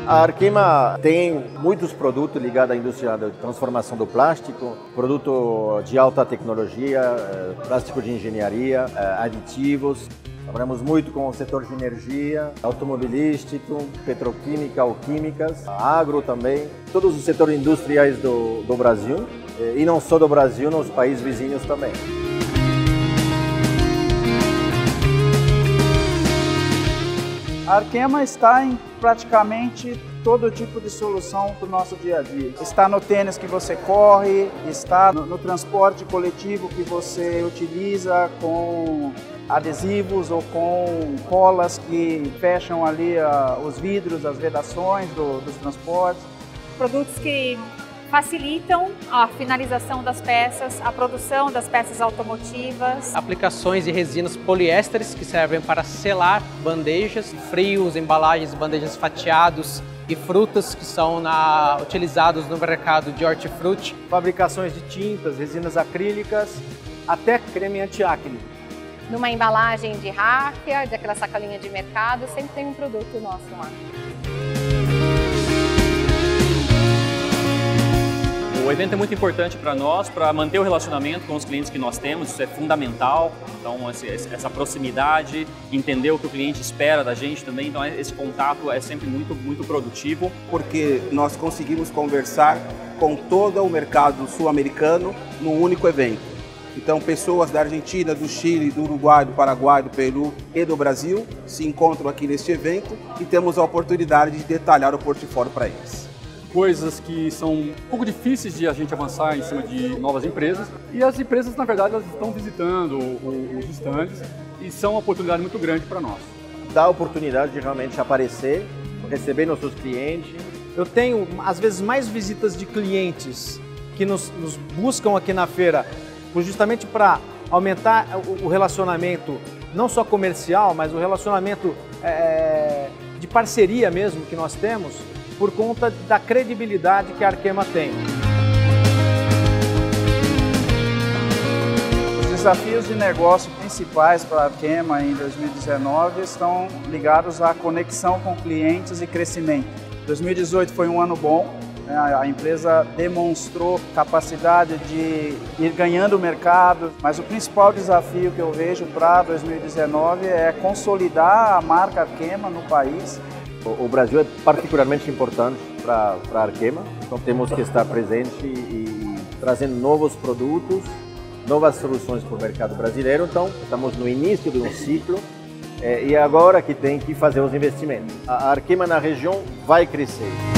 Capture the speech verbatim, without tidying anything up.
A Arkema tem muitos produtos ligados à indústria de transformação do plástico, produto de alta tecnologia, plástico de engenharia, aditivos. Trabalhamos muito com o setor de energia, automobilístico, petroquímica ou químicas, agro também, todos os setores industriais do, do Brasil e não só do Brasil, nos países vizinhos também. A Arkema está em praticamente todo tipo de solução para o nosso dia a dia. Está no tênis que você corre, está no, no transporte coletivo que você utiliza com adesivos ou com colas que fecham ali uh, os vidros, as vedações do, dos transportes. Produtos que facilitam a finalização das peças, a produção das peças automotivas. Aplicações de resinas poliésteres que servem para selar bandejas, frios, embalagens, bandejas fatiados e frutas que são na, utilizados no mercado de hortifruti. Fabricações de tintas, resinas acrílicas, até creme antiacne. Numa embalagem de ráfia, de aquela sacolinha de mercado, sempre tem um produto nosso lá. O evento é muito importante para nós, para manter o relacionamento com os clientes que nós temos, isso é fundamental. Então, essa proximidade, entender o que o cliente espera da gente também, então esse contato é sempre muito, muito produtivo. Porque nós conseguimos conversar com todo o mercado sul-americano num único evento. Então, pessoas da Argentina, do Chile, do Uruguai, do Paraguai, do Peru e do Brasil se encontram aqui neste evento e temos a oportunidade de detalhar o portfólio para eles. Coisas que são um pouco difíceis de a gente avançar em cima de novas empresas. E as empresas, na verdade, elas estão visitando os estandes e são uma oportunidade muito grande para nós. Dá a oportunidade de realmente aparecer, receber nossos clientes. Eu tenho, às vezes, mais visitas de clientes que nos, nos buscam aqui na feira justamente para aumentar o relacionamento, não só comercial, mas o relacionamento é, de parceria mesmo que nós temos, por conta da credibilidade que a Arkema tem. Os desafios de negócio principais para a Arkema em dois mil e dezenove estão ligados à conexão com clientes e crescimento. dois mil e dezoito foi um ano bom, né? A empresa demonstrou capacidade de ir ganhando o mercado, mas o principal desafio que eu vejo para dois mil e dezenove é consolidar a marca Arkema no país. O Brasil é particularmente importante para a Arkema, então temos que estar presente e, e trazendo novos produtos, novas soluções para o mercado brasileiro. Então, estamos no início de um ciclo é, e agora que tem que fazer os investimentos. A Arkema na região vai crescer.